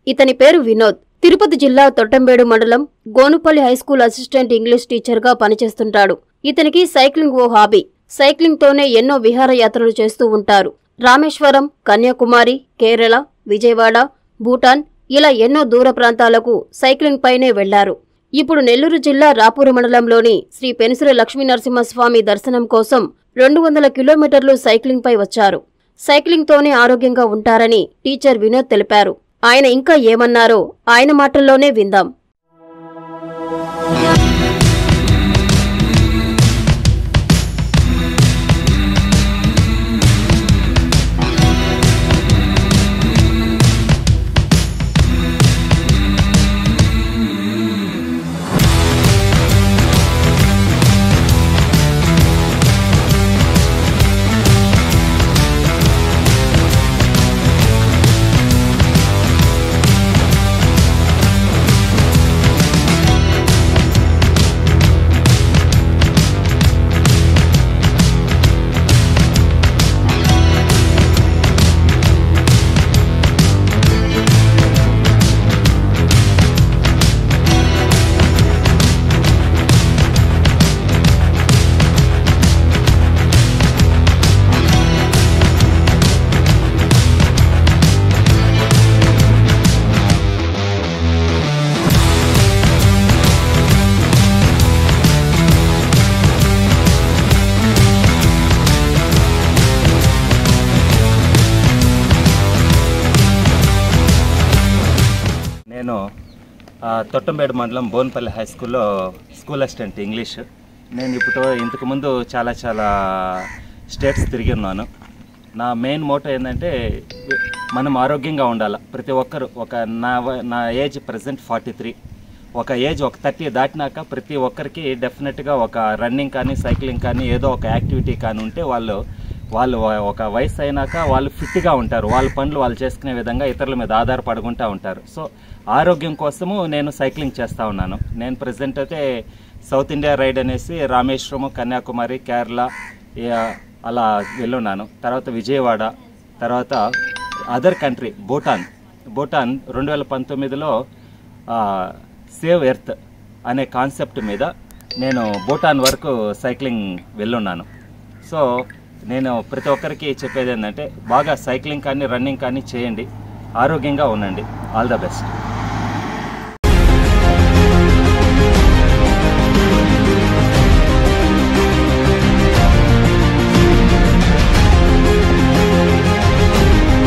ఇతని పేరు వినోద్. తిరుపతి జిల్లా తొట్టంబేడు మండలం గోనుపల్లి హైస్కూల్ అసిస్టెంట్ ఇంగ్లీష్ టీచర్గా పనిచేస్తుంటాడు. ఇతనికి సైక్లింగ్ ఓ హాబీ. సైక్లింగ్తోనే ఎన్నో విహారయాత్రలు చేస్తూ ఉంటారు. రామేశ్వరం, కన్యాకుమారి, కేరళ, విజయవాడ, భూటాన్ ఇలా ఎన్నో దూర ప్రాంతాలకు సైక్లింగ్ పైనే వెళ్లారు. ఇప్పుడు నెల్లూరు జిల్లా రాపూరు మండలంలోని శ్రీ పెనుసుల లక్ష్మీనరసింహస్వామి దర్శనం కోసం 200 కిలోమీటర్లు సైక్లింగ్ పై వచ్చారు. సైక్లింగ్తోనే ఆరోగ్యంగా ఉంటారని టీచర్ వినోద్ తెలిపారు. ఆయన ఇంకా ఏమన్నారో ఆయన మాటల్లోనే విందాం. నేను తొట్టంబేడు మండలం బోన్పల్లి హై స్కూల్లో స్కూల్ అసిస్టెంట్ ఇంగ్లీష్. నేను ఇంతకుముందు చాలా స్టేట్స్ తిరిగి ఉన్నాను. నా మెయిన్ మోటో ఏంటంటే మనం ఆరోగ్యంగా ఉండాలి. ప్రతి ఒక్కరు నా ఏజ్ ప్రజెంట్ 43. ఒక ఏజ్ 30 దాటినాక ప్రతి ఒక్కరికి డెఫినెట్గా ఒక రన్నింగ్ కానీ సైక్లింగ్ కానీ ఏదో ఒక యాక్టివిటీ కానీ ఉంటే వాళ్ళు ఒక వయసు అయినాక వాళ్ళు ఫిట్గా ఉంటారు. వాళ్ళ పనులు వాళ్ళు చేసుకునే విధంగా ఇతరుల మీద ఆధారపడుకుంటూ ఉంటారు. సో ఆరోగ్యం కోసము నేను సైక్లింగ్ చేస్తూ ఉన్నాను. నేను ప్రజెంట్ అయితే సౌత్ ఇండియా రైడ్ అనేసి రామేశ్వరము, కన్యాకుమారి, కేరళ అలా వెళ్ళున్నాను. తర్వాత విజయవాడ, తర్వాత అదర్ కంట్రీ భూటాన్ 2019లో సేవ్ ఎర్త్ అనే కాన్సెప్ట్ మీద నేను భూటాన్ వరకు సైక్లింగ్ వెళ్ళున్నాను. సో నేను ప్రతి ఒక్కరికి చెప్పేది ఏంటంటే బాగా సైక్లింగ్ కానీ రన్నింగ్ కానీ చేయండి, ఆరోగ్యంగా ఉండండి. All the best.